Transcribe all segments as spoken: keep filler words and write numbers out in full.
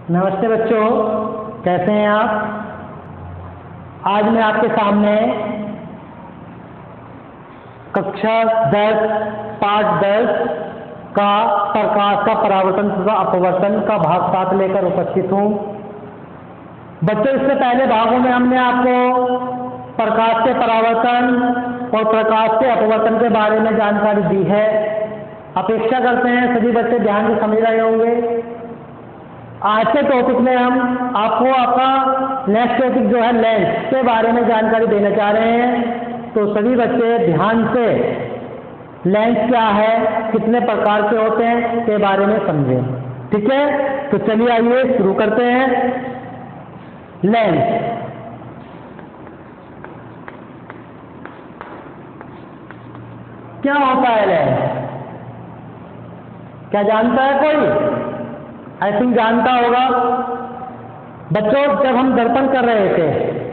नमस्ते बच्चों, कैसे हैं आप। आज मैं आपके सामने कक्षा दस पाठ दस का प्रकाश का परावर्तन तथा अपवर्तन का भाग सात लेकर उपस्थित हूँ। बच्चों, इससे पहले भागों में हमने आपको प्रकाश के परावर्तन और प्रकाश के अपवर्तन के बारे में जानकारी दी है। अपेक्षा करते हैं सभी बच्चे ध्यान से समझ रहे होंगे। आज के टॉपिक में हम आपको आपका नेक्स्ट टॉपिक जो है लेंस के बारे में जानकारी देना चाह रहे हैं। तो सभी बच्चे ध्यान से लेंस क्या है, कितने प्रकार के होते हैं के बारे में समझें। ठीक है, तो चलिए आइए शुरू करते हैं। लेंस क्या होता है? लेंस क्या जानता है कोई? आई थिंक जानता होगा। बच्चों, जब हम दर्पण कर रहे थे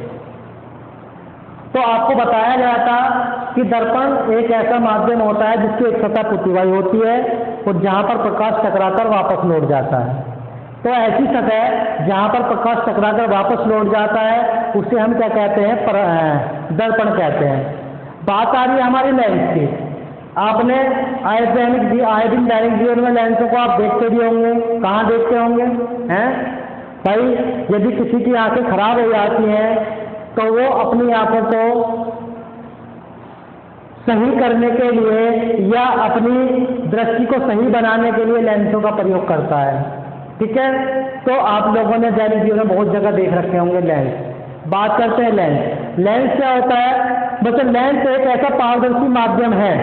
तो आपको बताया गया था कि दर्पण एक ऐसा माध्यम होता है जिसकी एक सतह पुती हुई होती है और जहां पर प्रकाश टकराकर वापस लौट जाता है। तो ऐसी सतह जहां पर प्रकाश टकराकर वापस लौट जाता है उसे हम क्या कहते हैं? पर, दर्पण कहते हैं। बात आ रही है हमारी लेंस की। आपने आए दैनिक आए दिन दैनिक जीवन में लेंसों को आप देखते भी होंगे। कहाँ देखते होंगे? हैं भाई, यदि किसी की आंखें खराब हो जाती हैं तो वो अपनी आंखों को सही करने के लिए या अपनी दृष्टि को सही बनाने के लिए लेंसों का प्रयोग करता है। ठीक है, तो आप लोगों ने दैनिक जीवन में बहुत जगह देख रखे होंगे लेंस। बात करते हैं लेंस। लेंस क्या होता है? बच्चों, लेंस एक ऐसा पारदर्शी माध्यम है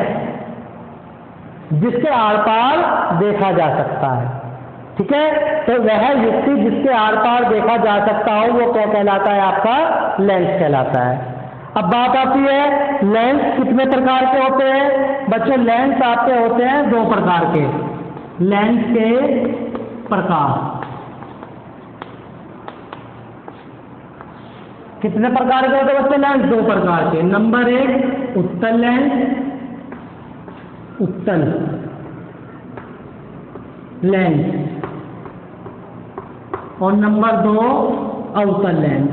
जिसके आर पार देखा जा सकता है। ठीक है, तो वह युक्ति जिसके आर पार देखा जा सकता हो वो क्या कहलाता है? आपका लेंस कहलाता है। अब बात आती है लेंस कितने प्रकार के होते हैं। बच्चों, लेंस आपके होते हैं दो प्रकार के। लेंस के प्रकार कितने प्रकार के होते हैं बच्चों? लेंस दो प्रकार के। नंबर एक उत्तल लेंस, उत्तल लेंस, और नंबर दो अवतल लेंस।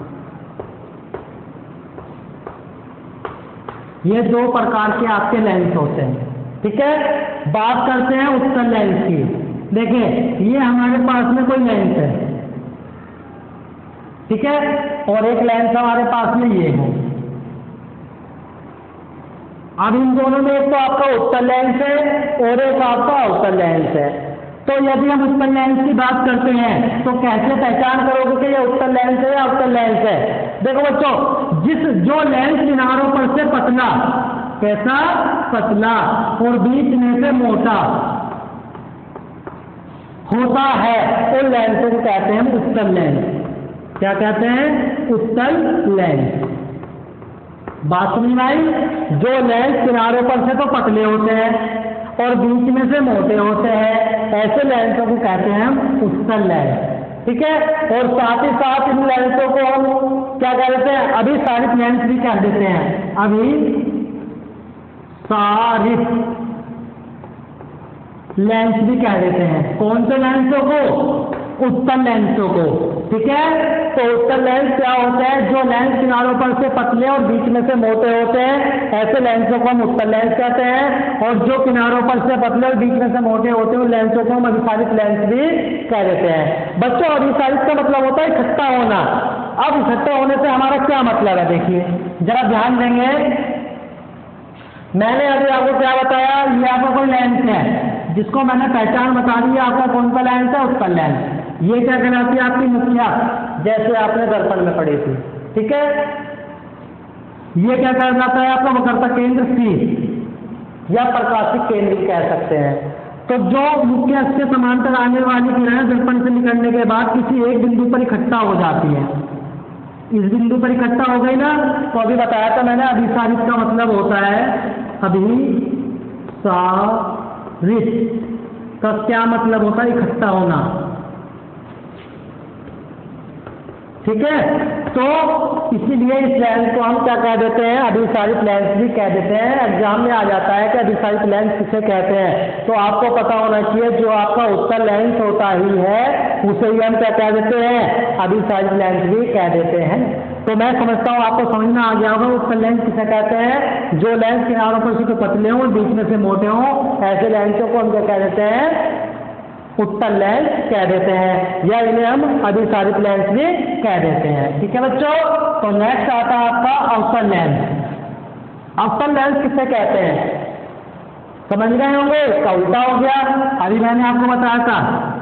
ये दो प्रकार के आपके लेंस होते हैं। ठीक है, बात करते हैं उत्तल लेंस की। देखिए, ये हमारे पास में कोई लेंस है। ठीक है, और एक लेंस हमारे पास में ये है। अब इन दोनों में एक तो आपका उत्तल लेंस है और एक आपका अवतल लेंस है। तो यदि हम उत्तल लेंस की बात करते हैं तो कैसे पहचान करोगे कि ये उत्तल लेंस है या अवतल लेंस है? देखो बच्चों, जिस जो लेंस किनारों पर से पतला, कैसा पतला और बीच में से मोटा होता है उन लेंसों को कहते हैं उत्तल लेंस। क्या कहते हैं? उत्तल लेंस। बात समझ में आई? जो लेंस किनारों पर से तो पतले होते हैं और बीच में से मोटे होते हैं, ऐसे लेंसों को कहते हैं हम उत्तल लेंस। ठीक है, और साथ ही साथ इन लेंसों को हम क्या कह देते हैं? अभिसारित लेंस भी कह देते हैं। अभिसारित लेंस भी कह देते हैं। कौन से लेंसों को? उत्तल लेंसों को। ठीक है, तो उत्तल लेंस क्या होता है? जो लेंस किनारों पर से पतले और बीच में से मोटे होते हैं, ऐसे लेंसों को हम उत्तल लेंस कहते हैं। और जो किनारों पर से पतले और बीच में से मोटे होते हैं उन लेंसों को हम अभिसारित लेंस भी कह देते हैं। बच्चों, अभिसारित का मतलब होता है इकट्ठा होना। अब इकट्ठा होने से हमारा क्या मतलब है? देखिए, जरा ध्यान देंगे। मैंने अभी आपको क्या बताया? ये आपका कोई लेंस है जिसको मैंने पहचान बता दी। आपका कौन सा लेंस है? उत्तल लेंस। ये क्या कहलाती है? आपकी मुखिया, जैसे आपने दर्पण में पढ़ी थी। ठीक है, ये क्या कहलाता है? आपका वक्रता केंद्र सी या प्रकाशिक केंद्र कह सकते हैं। तो जो मुख्य अक्ष के समांतर आने वाली किरणें दर्पण से निकलने के बाद किसी एक बिंदु पर इकट्ठा हो जाती है। इस बिंदु पर इकट्ठा हो गई ना, तो अभी बताया था मैंने अभिसारित का मतलब होता है अभिसारित का क्या मतलब होता है? इकट्ठा होना। ठीक है, तो इसीलिए इस लेंस को हम क्या कह देते हैं, अभिसारित लेंस भी कह देते हैं। एग्जाम में आ जाता है कि अभिसारित लेंस किसे कहते हैं, तो आपको पता होना चाहिए जो आपका उत्तल लेंस होता ही है उसे ही हम क्या कह देते हैं, अभिसारित लेंस भी कह देते हैं। तो मैं समझता हूँ आपको समझ में आ गया होगा उत्तल लेंस किसे कहते हैं, जो लेंस किनारों पर से पतले हों बीच में से मोटे हों, ऐसे लेंसों को हम क्या कह देते हैं, उत्तल लेंस कह देते हैं, या इन्हें हम अभिसारित लेंस भी कह देते हैं। ठीक है बच्चों, तो नेक्स्ट आता है आपका अवतल लेंस। अवतल लेंस किसे कहते हैं, समझ गए होंगे, इसका उल्टा हो गया। अभी मैंने आपको बताया था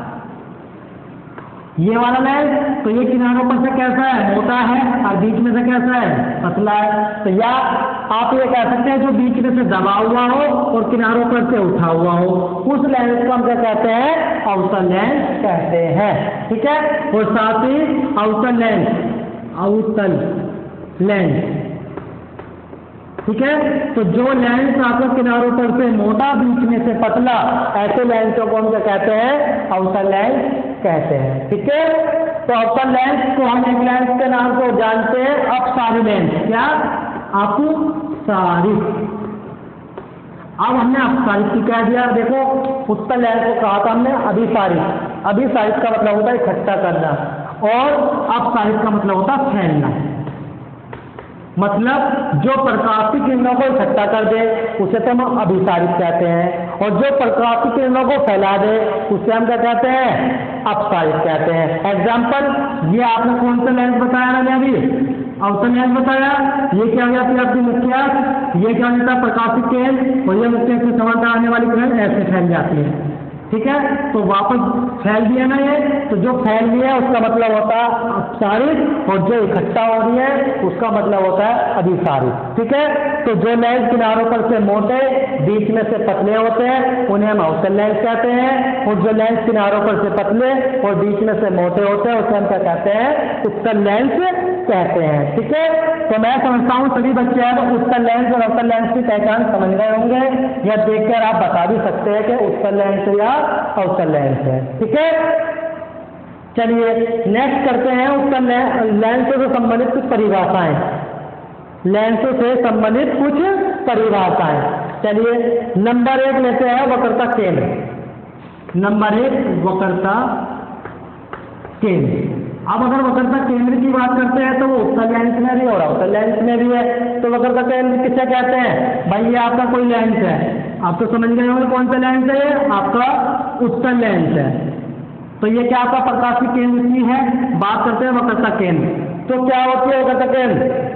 ये वाला लेंस, तो ये किनारों पर से कैसा है, मोटा है, और बीच में से कैसा है, पतला है। तो या आप ये कह सकते हैं जो बीच में से दबा हुआ हो और किनारों पर से उठा हुआ हो, उस लेंस को हम क्या कहते हैं, अवतल लेंस कहते हैं। ठीक है, और साथ ही अवतल लेंस, अवतल लेंस, ठीक है। तो जो लेंस आपका किनारों पर से मोटा बीच में से पतला, ऐसे लेंसों को हम क्या कहते हैं, अवतल लेंस कहते हैं। ठीक है, तो अवतल लेंस को हम एक लेंस के नाम को जानते हैं अपसारी लेंस। क्या, अपसारी। अब हमने अपसारित की कह दिया, देखो उत्तल लेंस को कहा था हमने अभिसारित। अभिसारित का मतलब होता है इकट्ठा करना, और अपसारित का मतलब होता है फैलना। मतलब जो प्रकाश की किरणों को इकट्ठा कर दे उसे तो हम अभिसारित कहते हैं, और जो प्रकाश की किरणों को फैला दे उसे हम क्या कहते हैं, अपसारित कहते हैं। एग्जाम्पल, ये आपने कौन सा लेंस बताया मैंने अभी, अवतल लेंस बताया। ये क्या हो जाती है आपकी मुख्य, ये क्या हो जाता है प्रकाशित किरण, और ये मुख्य से समांतर आने वाली किरण ऐसे फैल जाती है। ठीक है, तो वापस फैल दिया ना ये, तो जो फैल दिया है उसका मतलब होता है अपसारित, और जो इकट्ठा हो रही है उसका मतलब होता है अभिसारित। ठीक है, तो जो लेंस किनारों पर से मोटे बीच में से पतले होते हैं उन्हें हम अवतल लेंस कहते हैं, और जो लेंस किनारों पर से पतले और बीच में से मोटे होते हैं उसे हम क्या कहते हैं, उत्तल लेंस कहते हैं। ठीक है, तो मैं समझता हूँ सभी बच्चे हैं तो उत्तल लेंस और अवतल लेंस की पहचान समझ गए होंगे, या देखकर आप बता भी सकते हैं कि उत्तल लेंस या अवतल लेंस है। ठीक है, चलिए नेक्स्ट करते हैं उत्तल लेंस से संबंधित कुछ परिभाषाएं, लेंसों से संबंधित कुछ परिभाषाएं। चलिए नंबर एक लेते हैं वक्रता केंद्र। नंबर एक वक्रता केंद्र। अब अगर वक्रता केंद्र की बात करते हैं तो वो उत्तल लेंस में भी और अवतल लेंस में भी है। तो वक्रता केंद्र किसे कहते हैं, भाई ये आपका कोई लेंस है, आप तो समझ गए होंगे कौन सा लेंस है, ये आपका उत्तल लेंस है। तो ये क्या आपका प्रकाश की केंद्र की है। बात करते हैं वक्रता केंद्र, तो क्या होती है वक्रता केंद्र,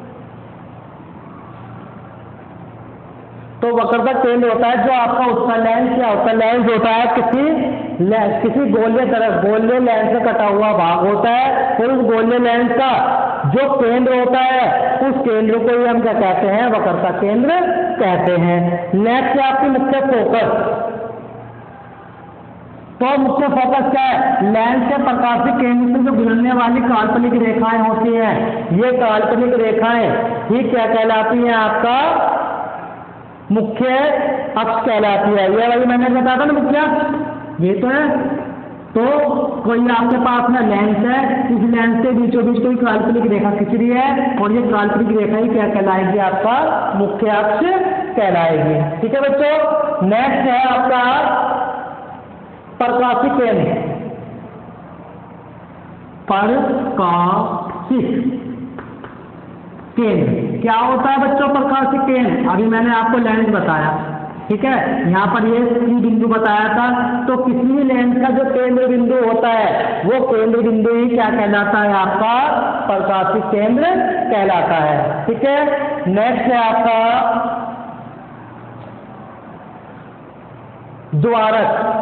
तो वक्रता केंद्र होता है जो आपका उत्तल लेंस या अवतल लेंस होता है, किसी किसी गोले तरफ गोले लेंस से कटा हुआ भाग होता है, और उस गोले लेंस का जो केंद्र होता है उस केंद्र को ही हम क्या कहते हैं, वक्रता केंद्र कहते हैं। नेक्स्ट है आपकी मुख्य फोकस। तो मुख्य फोकस क्या है, लेंस के प्रकाशिक केंद्र से जो गुजरने वाली काल्पनिक रेखाएं होती हैं, ये काल्पनिक रेखाएं ही क्या कहलाती हैं, आपका मुख्य अक्ष कहलाती है। ये वाली मैंने बताया था ना मुख्य, ये तो है। तो कोई आपके पास में लेंस है, इस लेंस के बीचों बीच कोई काल्पनिक रेखा खिंच रही है, और ये काल्पनिक रेखा ही क्या कहलाएगी, आपका मुख्य अक्ष कहलाएगी। ठीक है बच्चों, नेक्स्ट है आपका प्रकाशिक केंद्र। प्रकाशिक केंद्र क्या होता है बच्चों, प्रकाशिक केंद्र, अभी मैंने आपको लेंस बताया। ठीक है, यहाँ पर ये सी बिंदु बताया था, तो किसी भी लेंस का जो केंद्र बिंदु होता है वो केंद्र बिंदु ही क्या कहलाता है, आपका प्रकाशिक केंद्र कहलाता है। ठीक है, नेक्स्ट है आपका द्वारक।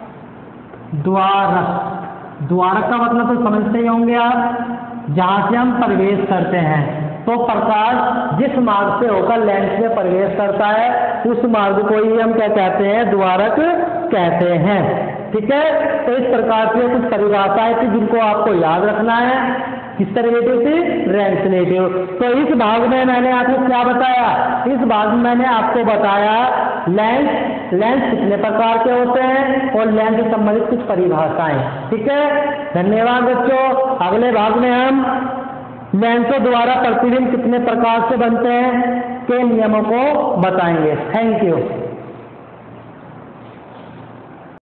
द्वारक द्वारक का मतलब तो समझते ही होंगे आप, जहां से हम प्रवेश करते हैं। तो प्रकाश जिस मार्ग से होकर लेंस में प्रवेश करता है उस मार्ग को ही हम क्या कहते हैं, द्वारक कहते हैं। ठीक है, तो इस प्रकार से कुछ परिभाषाएं थी जिनको आपको याद रखना है। किस तरीके से, रेंसनेटिव। तो इस भाग में मैंने आपको क्या बताया, इस भाग में मैंने आपको बताया लेंस लेंस कितने प्रकार के होते हैं और लेंस से संबंधित कुछ परिभाषाएं। ठीक है, धन्यवाद बच्चों। अगले भाग में हम लेंसों द्वारा प्रतिबिंब कितने प्रकार से बनते हैं के नियमों को बताएंगे। Thank you.